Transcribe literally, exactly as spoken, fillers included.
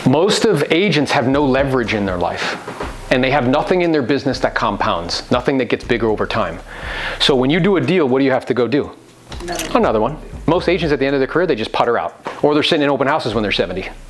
Most of agents have no leverage in their life, and they have nothing in their business that compounds, nothing that gets bigger over time. So when you do a deal, what do you have to go do? Another, Another one. Most agents at the end of their career, they just putter out, or they're sitting in open houses when they're seventy.